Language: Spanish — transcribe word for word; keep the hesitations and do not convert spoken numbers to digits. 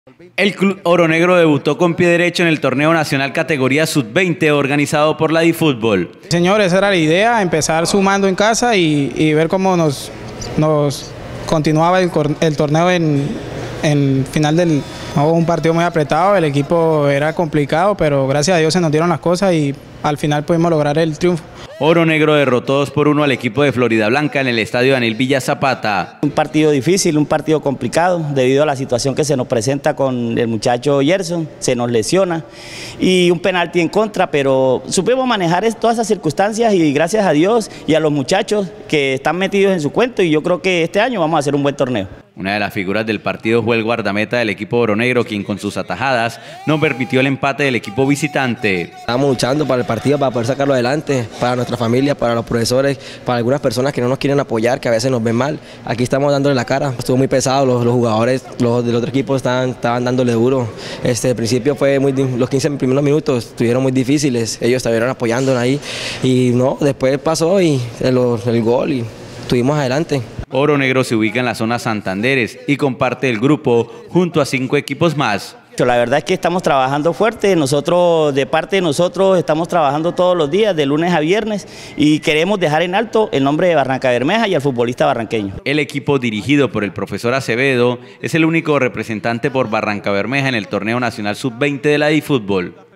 El Club Oro Negro debutó con pie derecho en el torneo nacional categoría sub veinte organizado por la DiFútbol. Señor, esa era la idea, empezar sumando en casa y, y ver cómo nos, nos continuaba el, el torneo en, en final del... Hubo un partido muy apretado, el equipo era complicado, pero gracias a Dios se nos dieron las cosas y al final pudimos lograr el triunfo. Oro Negro derrotó dos por uno al equipo de Florida Blanca en el estadio Daniel Villa Zapata. Un partido difícil, un partido complicado debido a la situación que se nos presenta con el muchacho Gerson, se nos lesiona y un penalti en contra, pero supimos manejar todas esas circunstancias y gracias a Dios y a los muchachos que están metidos en su cuento y yo creo que este año vamos a hacer un buen torneo. Una de las figuras del partido fue el guardameta del equipo Oro Negro, quien con sus atajadas no permitió el empate del equipo visitante. Estamos luchando para el partido, para poder sacarlo adelante, para nuestra familia, para los profesores, para algunas personas que no nos quieren apoyar, que a veces nos ven mal. Aquí estamos dándole la cara. Estuvo muy pesado, los, los jugadores los del otro equipo estaban, estaban dándole duro. Este, al principio fue muy, los quince primeros minutos estuvieron muy difíciles, ellos estuvieron apoyándonos ahí y no, después pasó y el, el gol y estuvimos adelante. Oro Negro se ubica en la zona Santanderes y comparte el grupo junto a cinco equipos más. La verdad es que estamos trabajando fuerte, nosotros de parte de nosotros estamos trabajando todos los días, de lunes a viernes, y queremos dejar en alto el nombre de Barrancabermeja y al futbolista barranqueño. El equipo dirigido por el profesor Acevedo es el único representante por Barrancabermeja en el torneo nacional sub veinte de la DiFútbol.